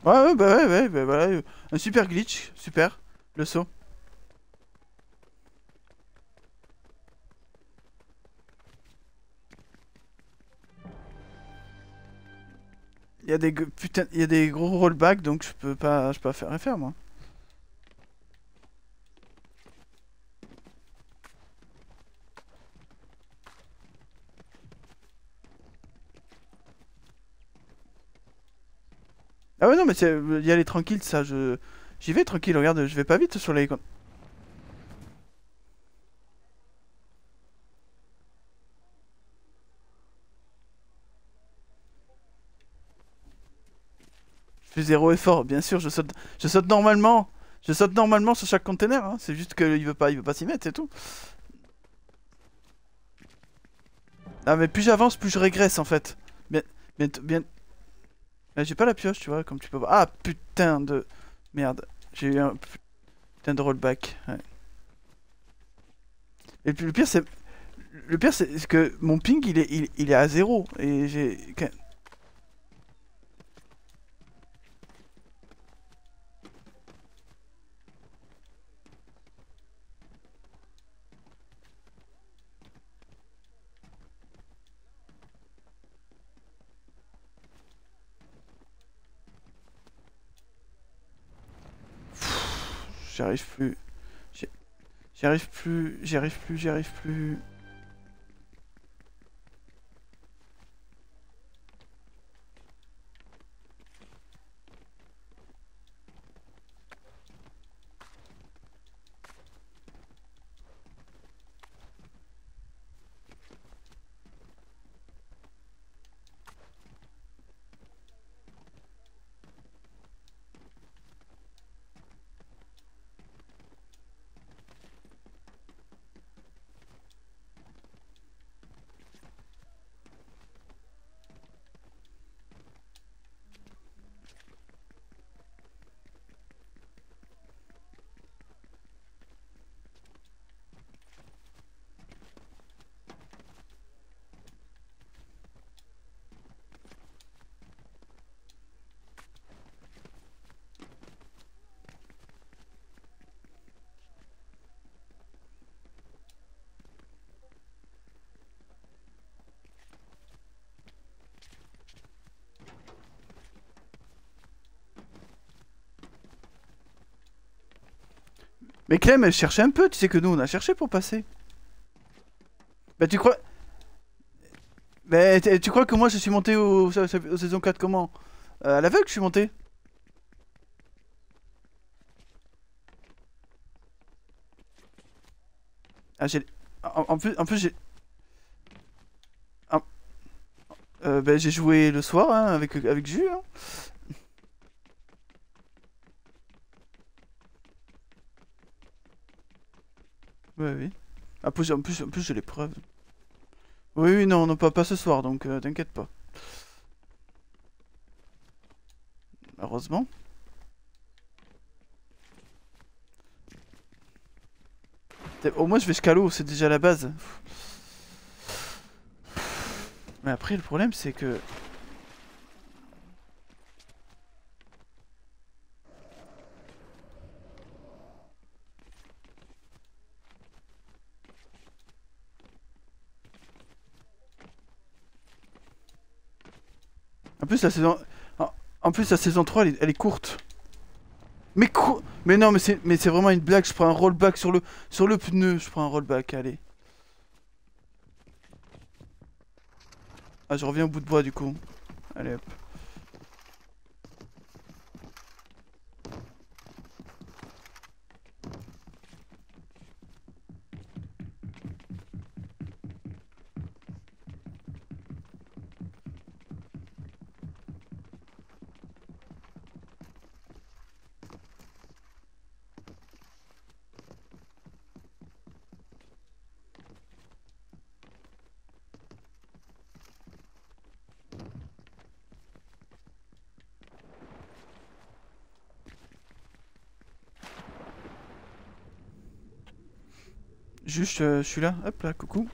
bah voilà. Un super glitch, super. Le saut. Putain, il y a des gros rollbacks donc je peux pas faire rien faire moi. Ah ouais non mais y aller tranquille ça, j'y vais tranquille, regarde, je vais pas vite sur les. Je fais zéro effort, bien sûr, je saute normalement. Je saute normalement sur chaque container, hein. C'est juste qu'il veut pas s'y mettre, c'est tout. Ah mais plus j'avance, plus je régresse en fait. Bien, bien. J'ai pas la pioche, tu vois, comme tu peux voir. Ah putain de merde, j'ai eu un putain de rollback. Ouais. Et puis le pire c'est que mon ping il est à zéro et j'ai. J'y arrive plus. J'y j'y arrive plus. J'y arrive plus. J'y arrive plus. Mais Clem, elle cherchait un peu. Tu sais que nous on a cherché pour passer. Bah tu crois. Mais tu crois que moi je suis monté au saison 4 comment? À l'aveugle je suis monté. Ah j'ai. En plus j'ai. Bah, j'ai joué le soir hein, avec Jus. Hein. Ouais, oui. En plus j'ai les preuves. Oui, oui, non, non, pas ce soir, donc t'inquiète pas. Heureusement. Au moins je vais jusqu'à l'eau, c'est déjà la base. Mais après le problème c'est que. En plus la saison. En plus la saison 3 elle est courte. Mais non mais c'est vraiment une blague, je prends un rollback sur le pneu, je prends un rollback, allez. Ah je reviens au bout de bois du coup. Allez hop. Juste je suis là, hop là, coucou.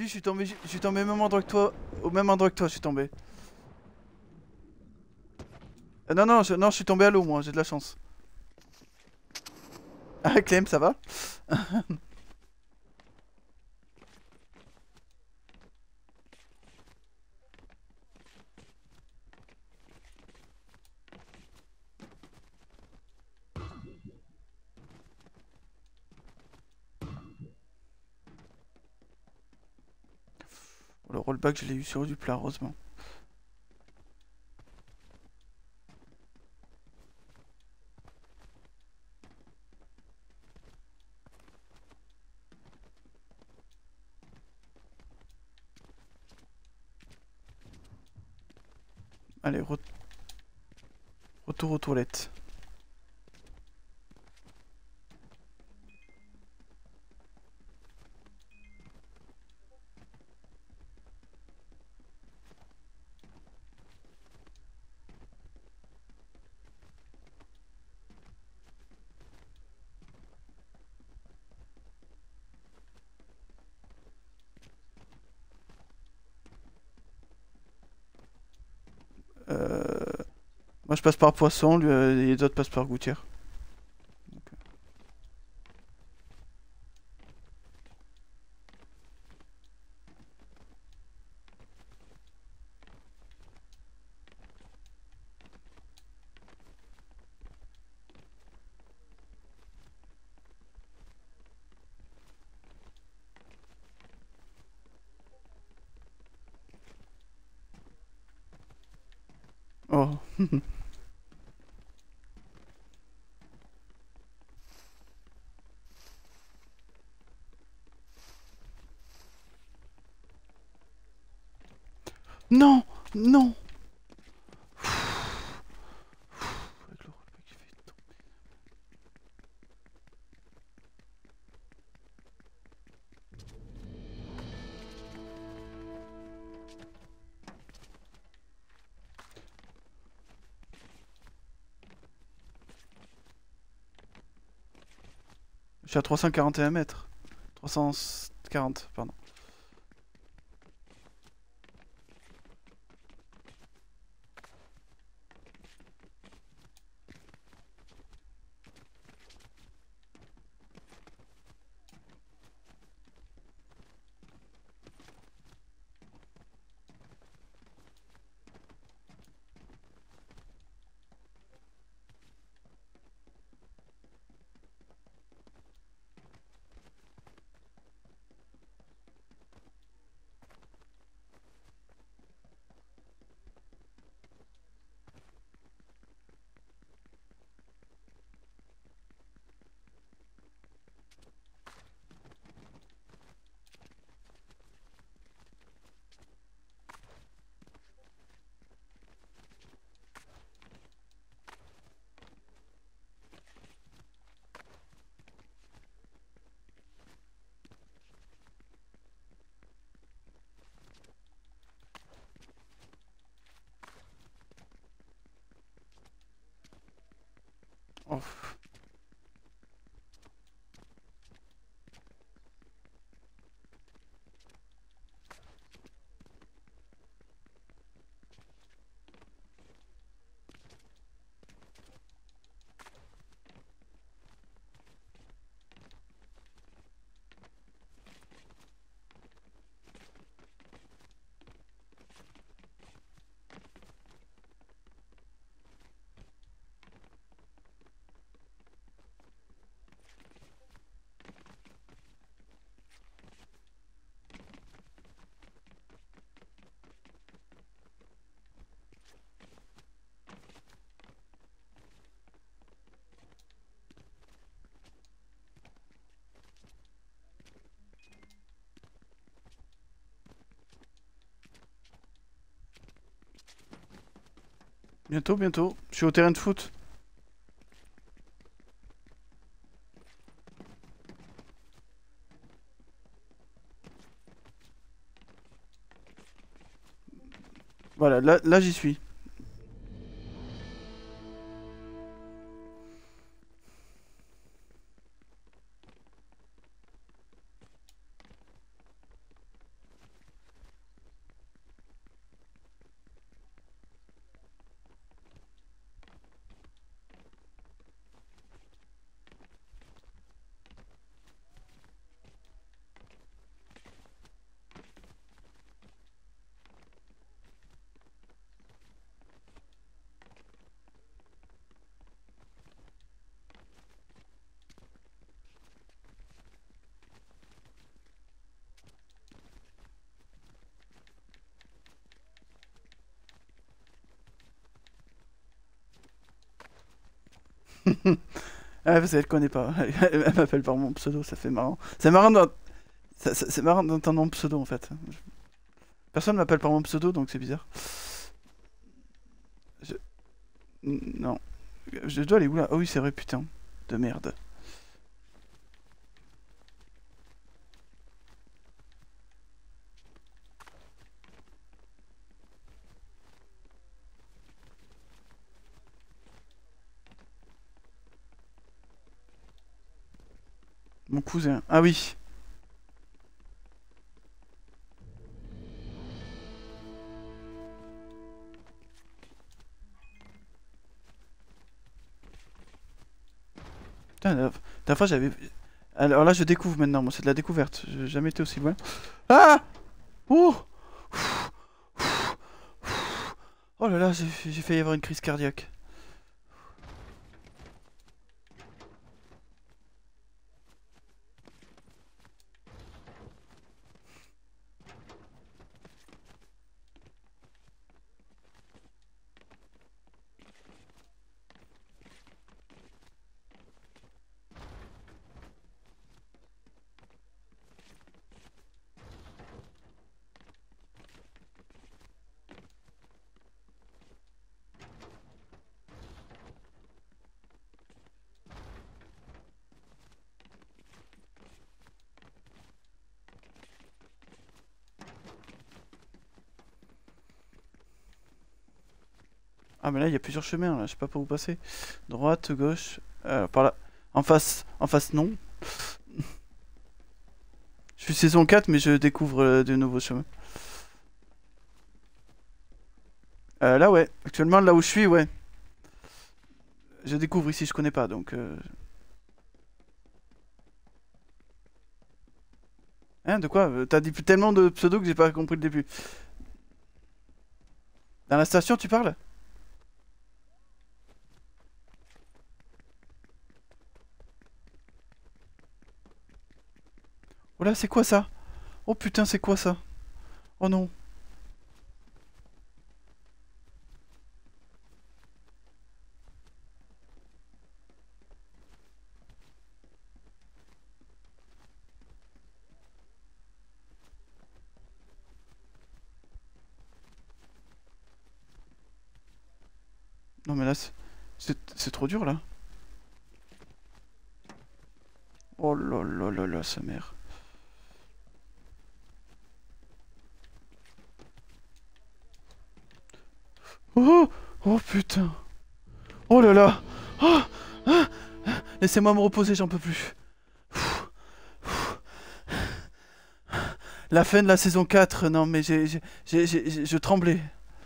vu, je suis tombé au même endroit que toi. Au même endroit que toi, je suis tombé. Non, non, non, je suis tombé à l'eau, moi, j'ai de la chance. Ah, Clem, ça va? Le rollback, je l'ai eu sur du plat, heureusement. Allez, retour aux toilettes. Moi, je passe par Poisson, lui, et les autres passent par Gouttière. Oh. Non! Non! Avec le rollback, j'ai fait tomber. Je suis à 341 mètres. 340, pardon. Oh. Bientôt, bientôt. Je suis au terrain de foot. Voilà, là j'y suis. Ah, parce qu'elle connaît pas. Elle m'appelle par mon pseudo, ça fait marrant. C'est marrant c'est marrant d'entendre mon pseudo en fait. Personne m'appelle par mon pseudo donc c'est bizarre. Je- Non. Je dois aller où là? Oh oui, c'est vrai, putain. De merde. Mon cousin. Ah oui. Putain, la dernière fois j'avais. Alors là, je découvre maintenant. Moi, c'est de la découverte. J'ai jamais été aussi loin. Ah! Oh! Oh là là, j'ai failli avoir une crise cardiaque. Ah, mais là, il y a plusieurs chemins, là. Je sais pas par où passer. Droite, gauche. Par là. En face, non. Je suis saison 4, mais je découvre de nouveaux chemins. Là, ouais. Actuellement, là où je suis, ouais. Je découvre ici, je connais pas, donc... Hein, de quoi? T'as dit tellement de pseudo que j'ai pas compris le début. Dans la station, tu parles? Oh là, c'est quoi ça? Oh putain, c'est quoi ça? Oh non. Non, mais là, c'est trop dur, là. Oh là là là là, sa mère. Oh! Oh putain! Oh là là! Oh! Ah! Laissez-moi me reposer, j'en peux plus. La fin de la saison 4, non mais je tremblais.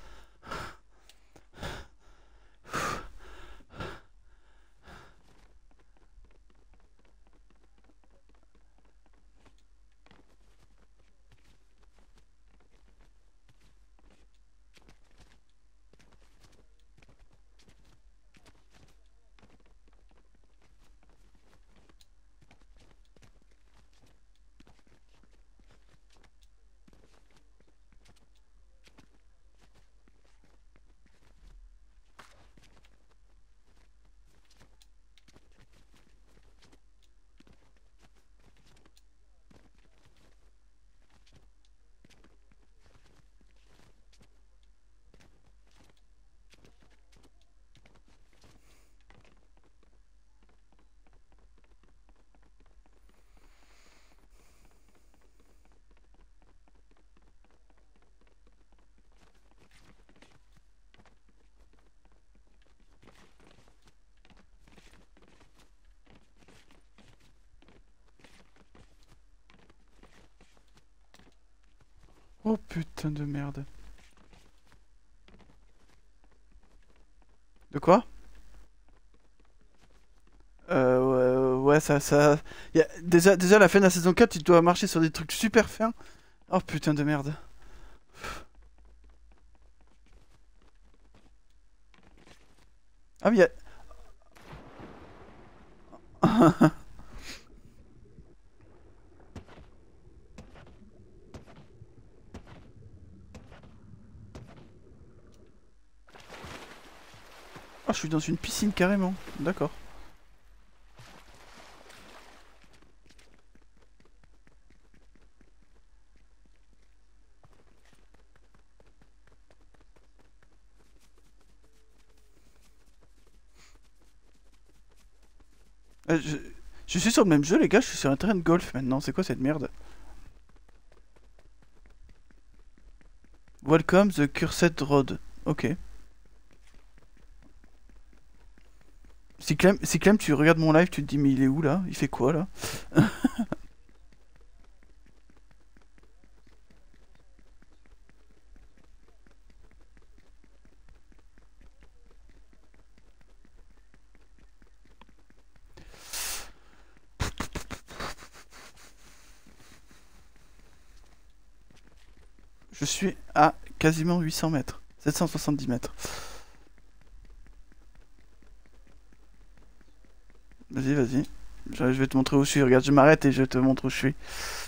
Oh putain de merde. De quoi? Ouais, déjà, la fin de la saison 4, tu dois marcher sur des trucs super fins. Oh putain de merde. Ah, mais y a... Oh, je suis dans une piscine carrément. D'accord. Euh, je... je suis sur le même jeu, les gars, je suis sur un terrain de golf maintenant. C'est quoi cette merde? Welcome the Cursed Road. Ok. Si Clem, tu regardes mon live, tu te dis, mais il est où là? Il fait quoi là? Je suis à quasiment 800 mètres. 770 mètres. Vas-y, vas-y. Je vais te montrer où je suis. Regarde, je m'arrête et je te montre où je suis.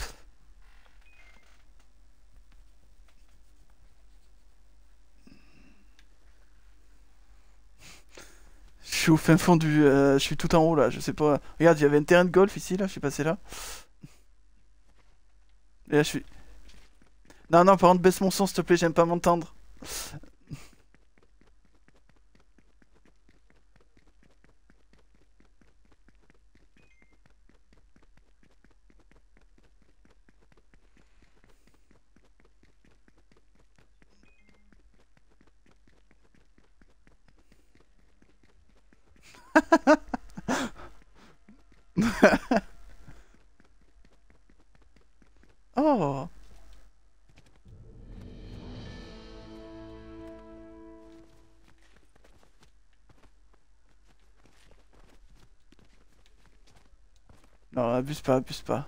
Je suis au fin fond du... je suis tout en haut là, je sais pas. Regarde, il y avait un terrain de golf ici là, je suis passé là. Et là je suis... Non, non, par contre, baisse mon son s'il te plaît, j'aime pas m'entendre. Oh! Non, abuse pas, abuse pas.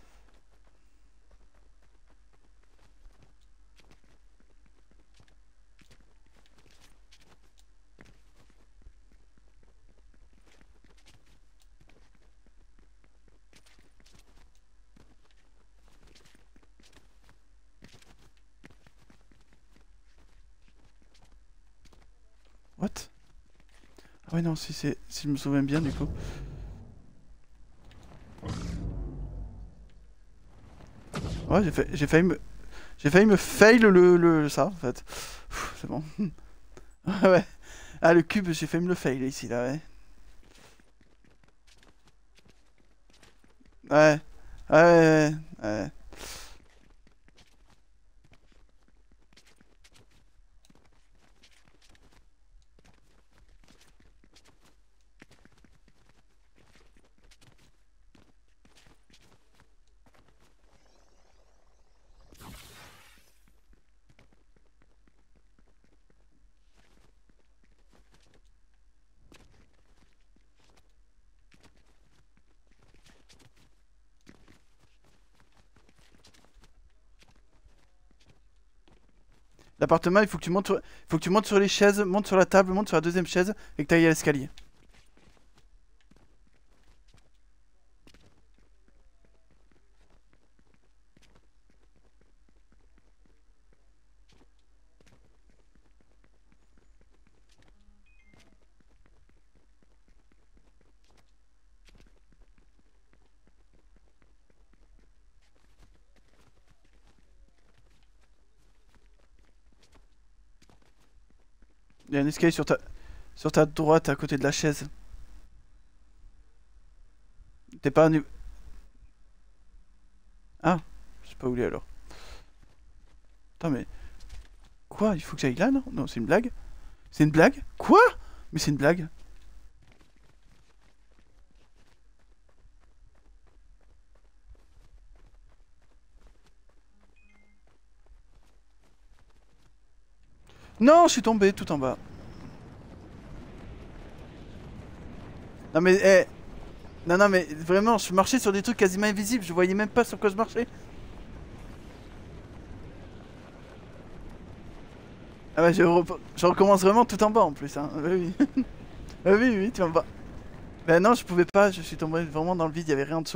What? Ah ouais, non, si je me souviens bien du coup. Ouais, j'ai failli me fail ça en fait. C'est bon. Ouais. Ah, le cube, j'ai failli me le fail ici là, ouais. Ouais. Ouais, ouais, ouais. Ouais. L'appartement, il faut que tu montes faut que tu montes sur les chaises, monte sur la table, monte sur la deuxième chaise et que tu ailles à l'escalier. Il y a un escalier sur ta droite à côté de la chaise. T'es pas au niveau... Ah, je sais pas où il est alors. Attends, mais... Quoi? Il faut que j'aille là, non? Non, c'est une blague? C'est une blague? Quoi? Mais c'est une blague. Non, je suis tombé tout en bas. Non mais, non, non, mais vraiment, je marchais sur des trucs quasiment invisibles, je voyais même pas sur quoi je marchais. Ah ouais, je recommence vraiment tout en bas en plus, hein. Oui, oui. Oui, oui, tu en bas. Ben non, je pouvais pas, je suis tombé vraiment dans le vide, il y avait rien en dessous.